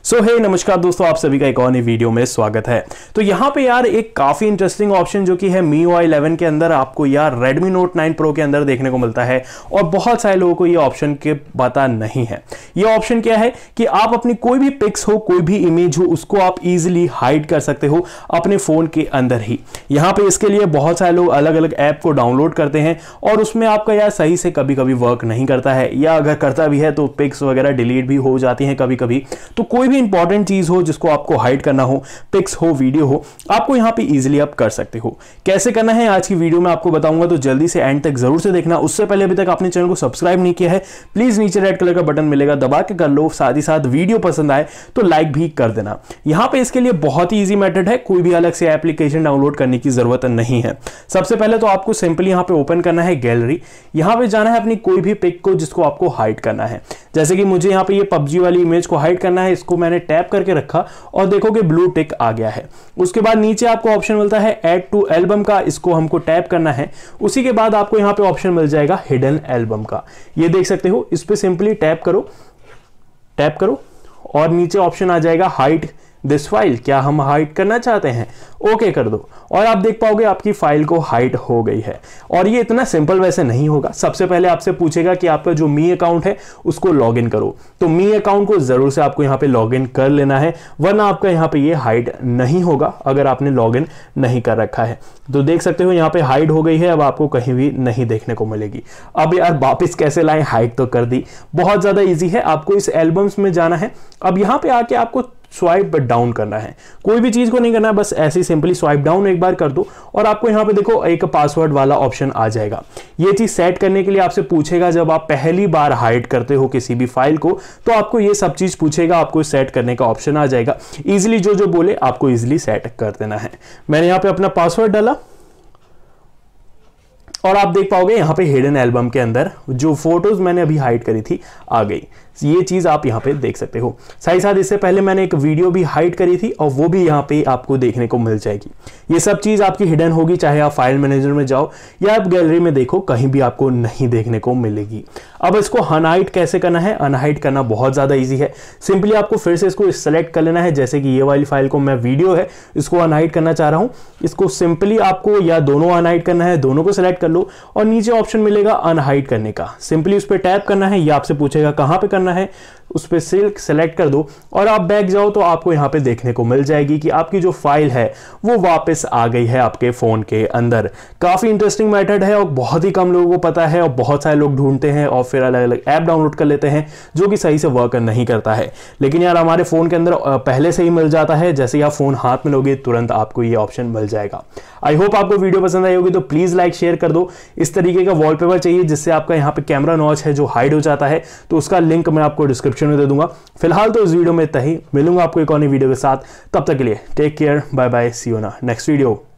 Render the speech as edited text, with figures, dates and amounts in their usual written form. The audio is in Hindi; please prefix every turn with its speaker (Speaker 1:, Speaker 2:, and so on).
Speaker 1: सो हे नमस्कार दोस्तों, आप सभी का एक और नई वीडियो में स्वागत है। तो यहाँ पे यार एक काफ़ी इंटरेस्टिंग ऑप्शन जो कि है MIUI 11 के अंदर आपको यार Redmi Note 9 Pro के अंदर देखने को मिलता है और बहुत सारे लोगों को ये ऑप्शन के पता नहीं है। ये ऑप्शन क्या है कि आप अपनी कोई भी पिक्स हो, कोई भी इमेज हो, उसको आप इजीली हाइड कर सकते हो अपने फ़ोन के अंदर ही। यहाँ पे इसके लिए बहुत सारे लोग अलग अलग ऐप को डाउनलोड करते हैं और उसमें आपका यार सही से कभी कभी वर्क नहीं करता है, या अगर करता भी है तो पिक्स वगैरह डिलीट भी हो जाती हैं कभी कभी। तो कोई भी इंपॉर्टेंट चीज हो जिसको आपको हाइड करना हो, पिक्स हो, वीडियो हो, आपको यहां पे इजीली आप कर सकते हो। कैसे करना है आज की वीडियो में आपको बताऊंगा, तो जल्दी से एंड तक जरूर से देखना। उससे पहले अभी तक आपने चैनल को सब्सक्राइब नहीं किया है, प्लीज नीचे रेड कलर का बटन मिलेगा, दबा के कर लो। साथ ही साथ वीडियो पसंद आए तो लाइक भी कर देना। यहां पे इसके लिए बहुत ही ईजी मेथड है, कोई भी अलग से एप्लीकेशन डाउनलोड करने की जरूरत नहीं है। सबसे पहले तो आपको सिंपली यहां पे ओपन करना है गैलरी। यहां पे जाना है अपनी कोई भी पिक को जिसको आपको हाइड करना है। जैसे कि मुझे यहाँ पे ये PUBG वाली इमेज को हाइड करना है, इसको मैंने टैप करके रखा और देखो कि ब्लू टिक आ गया है। उसके बाद नीचे आपको ऑप्शन मिलता है ऐड टू एल्बम का, इसको हमको टैप करना है। उसी के बाद आपको यहाँ पे ऑप्शन मिल जाएगा हिडन एल्बम का, ये देख सकते हो। इस पे सिंपली टैप करो और नीचे ऑप्शन आ जाएगा हाइड दिस फाइल। क्या हम हाइड करना चाहते हैं? ओके कर दो और आप देख पाओगे आपकी फाइल को हाइड हो गई है। और ये इतना सिंपल वैसे नहीं होगा। सबसे पहले आपसे पूछेगा कि आपका जो मी अकाउंट है उसको लॉगिन करो, तो मी अकाउंट को जरूर से आपको यहाँ पे लॉगिन कर लेना है, वरना आपका यहाँ पे ये हाइड नहीं होगा अगर आपने लॉगिन नहीं कर रखा है। तो देख सकते हो यहाँ पे हाइड हो गई है, अब आपको कहीं भी नहीं देखने को मिलेगी। अब यार वापिस कैसे लाएं? हाइड तो कर दी, बहुत ज्यादा ईजी है। आपको इस एल्बम्स में जाना है। अब यहाँ पे आके आपको स्वाइप डाउन करना है, कोई भी चीज को नहीं करना है, बस ऐसे ही सिंपली स्वाइप डाउन एक बार कर दो और आपको यहाँ पे देखो एक पासवर्ड वाला ऑप्शन आ जाएगा। ये चीज सेट करने के लिए आपसे पूछेगा, जब आप पहली बार हाइड करते हो किसी भी फाइल को तो आपको ये सब चीज पूछेगा, आपको सेट करने का ऑप्शन आ जाएगा। इजिली जो बोले आपको इजिली सेट कर देना है। मैंने यहाँ पे अपना पासवर्ड डाला और आप देख पाओगे यहाँ पे हिडन एल्बम के अंदर जो फोटोज मैंने अभी हाइड करी थी आ गई। ये चीज आप यहाँ पे देख सकते हो। साथ ही साथ इससे पहले मैंने एक वीडियो भी हाइड करी थी और वो भी यहाँ पे आपको देखने को मिल जाएगी। ये सब चीज आपकी हिडन होगी, चाहे आप फाइल मैनेजर में जाओ या आप गैलरी में देखो, कहीं भी आपको नहीं देखने को मिलेगी। अब इसको अनहाइड कैसे करना है? अनहाइड करना बहुत ज्यादा ईजी है। सिंपली आपको फिर से इसको सेलेक्ट कर लेना है। जैसे कि ये वाली फाइल को मैं वीडियो है इसको अनहाइड करना चाह रहा हूं, इसको सिंपली आपको या दोनों अनहाइड करना है, दोनों को सिलेक्ट कर लो और नीचे ऑप्शन मिलेगा अनहाइड करने का। सिंपली उस पर टैप करना है, ये आपसे पूछेगा कहां पे करना है, उस पर सेलेक्ट कर दो और आप बैक जाओ तो आपको यहाँ पे देखने को मिल जाएगी कि आपकी जो फाइल है वो वापस आ गई है आपके फोन के अंदर। काफी इंटरेस्टिंग मेथड है और बहुत ही कम लोगों को पता है और बहुत सारे लोग ढूंढते हैं और फिर अलग अलग ऐप डाउनलोड कर लेते हैं जो कि सही से वर्क नहीं करता है। लेकिन यार हमारे फोन के अंदर पहले से ही मिल जाता है, जैसे ही आप फोन हाथ में लोगे तुरंत आपको ये ऑप्शन मिल जाएगा। आई होप आपको वीडियो पसंद आई होगी, तो प्लीज लाइक शेयर कर दो। इस तरीके का वॉलपेपर चाहिए जिससे आपका यहाँ पे कैमरा नॉच है जो हाइड हो जाता है, तो उसका लिंक मैं आपको डिस्क्रिप्शन में दे दूंगा। फिलहाल तो इस वीडियो में इतना ही, मिलूंगा आपको एक और नई वीडियो के साथ। तब तक के लिए take care, bye bye, see you in next video.